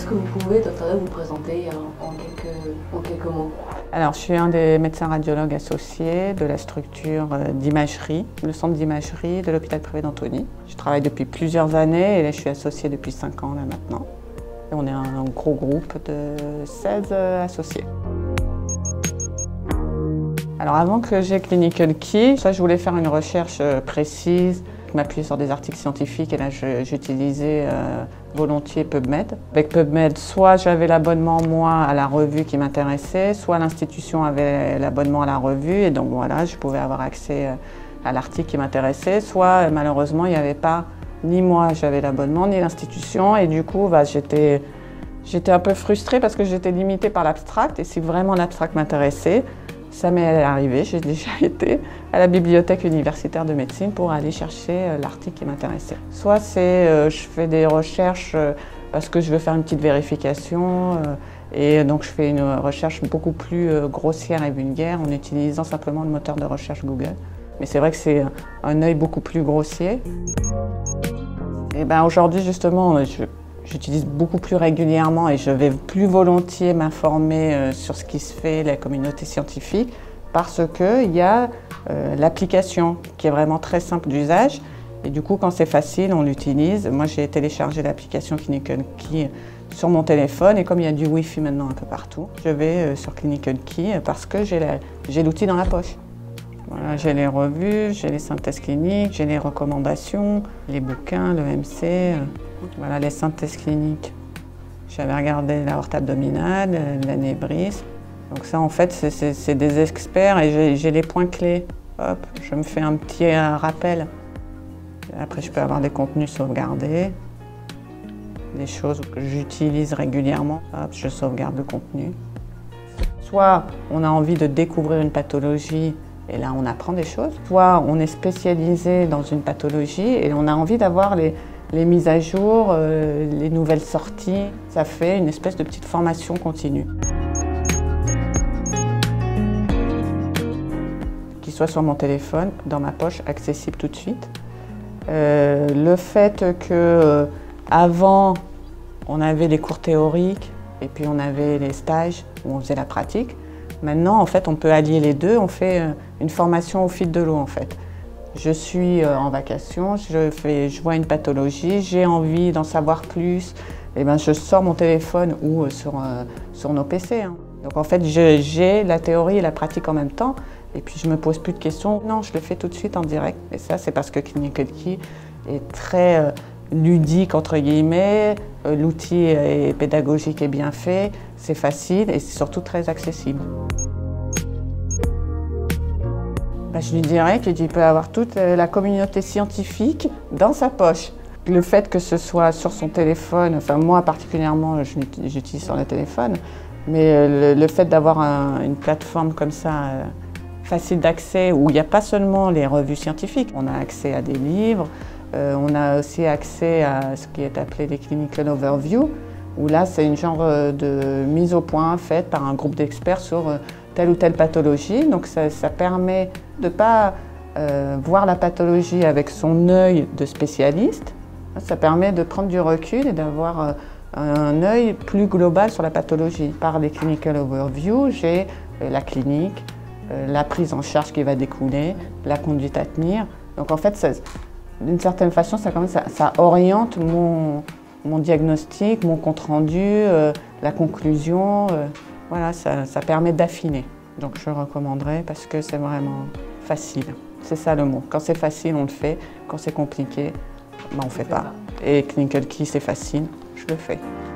que vous pouvez, docteur, vous présenter en quelques mots? Alors, je suis un des médecins radiologues associés de la structure d'imagerie, le centre d'imagerie de l'hôpital privé d'Antony. Je travaille depuis plusieurs années et là, je suis associée depuis 5 ans là, maintenant. Et on est un gros groupe de 16 associés. Alors avant que j'ai Clinical Key, je voulais faire une recherche précise, m'appuyer sur des articles scientifiques et là j'utilisais volontiers PubMed. Avec PubMed, soit j'avais l'abonnement moi à la revue qui m'intéressait, soit l'institution avait l'abonnement à la revue et donc voilà, je pouvais avoir accès à l'article qui m'intéressait, soit malheureusement il n'y avait pas, ni moi j'avais l'abonnement, ni l'institution et du coup j'étais un peu frustrée parce que j'étais limitée par l'abstract et si vraiment l'abstract m'intéressait, ça m'est arrivé, j'ai déjà été à la bibliothèque universitaire de médecine pour aller chercher l'article qui m'intéressait. Soit je fais des recherches parce que je veux faire une petite vérification et donc je fais une recherche beaucoup plus grossière et vulgaire en utilisant simplement le moteur de recherche Google. Mais c'est vrai que c'est un œil beaucoup plus grossier. Et aujourd'hui justement, j'utilise beaucoup plus régulièrement et je vais plus volontiers m'informer sur ce qui se fait, la communauté scientifique, parce qu'il y a l'application qui est vraiment très simple d'usage. Et du coup, quand c'est facile, on l'utilise. Moi, j'ai téléchargé l'application Clinical Key sur mon téléphone et comme il y a du Wi-Fi maintenant un peu partout, je vais sur Clinical Key parce que j'ai l'outil dans la poche. Voilà, j'ai les revues, j'ai les synthèses cliniques, j'ai les recommandations, les bouquins, le MC. Voilà les synthèses cliniques. J'avais regardé l'aorte abdominale, l'anévrisme. Donc ça en fait c'est des experts et j'ai les points clés. Hop, je me fais un petit rappel. Après je peux avoir des contenus sauvegardés, des choses que j'utilise régulièrement. Hop, je sauvegarde le contenu. Soit on a envie de découvrir une pathologie et là on apprend des choses. Soit on est spécialisé dans une pathologie et on a envie d'avoir les mises à jour, les nouvelles sorties, ça fait une espèce de petite formation continue. Qu'il soit sur mon téléphone, dans ma poche, accessible tout de suite. Le fait qu'avant, on avait les cours théoriques et puis on avait les stages où on faisait la pratique. Maintenant, en fait, on peut allier les deux, on fait une formation au fil de l'eau, en fait. Je suis en vacation, je vois une pathologie, j'ai envie d'en savoir plus, et je sors mon téléphone ou sur nos PC. Donc en fait, j'ai la théorie et la pratique en même temps, et puis je ne me pose plus de questions. Non, je le fais tout de suite en direct. Et ça, c'est parce que Clinical Key est très ludique, entre guillemets, l'outil est pédagogique et bien fait, c'est facile et c'est surtout très accessible. Je lui dirais qu'il peut avoir toute la communauté scientifique dans sa poche. Le fait que ce soit sur son téléphone, enfin moi particulièrement j'utilise sur le téléphone, mais le fait d'avoir une plateforme comme ça, facile d'accès, où il n'y a pas seulement les revues scientifiques, on a accès à des livres, on a aussi accès à ce qui est appelé les Clinical Overview, où là c'est une genre de mise au point faite par un groupe d'experts sur telle ou telle pathologie. Donc ça permet de ne pas voir la pathologie avec son œil de spécialiste. Ça permet de prendre du recul et d'avoir un œil plus global sur la pathologie. Par les Clinical Overview, j'ai la clinique, la prise en charge qui va découler, la conduite à tenir. Donc en fait, d'une certaine façon, ça oriente mon diagnostic, mon compte-rendu, la conclusion. Voilà, ça permet d'affiner. Donc je recommanderais parce que c'est vraiment facile. C'est ça le mot. Quand c'est facile, on le fait. Quand c'est compliqué, on ne fait pas. Et Clinical Key, c'est facile, je le fais.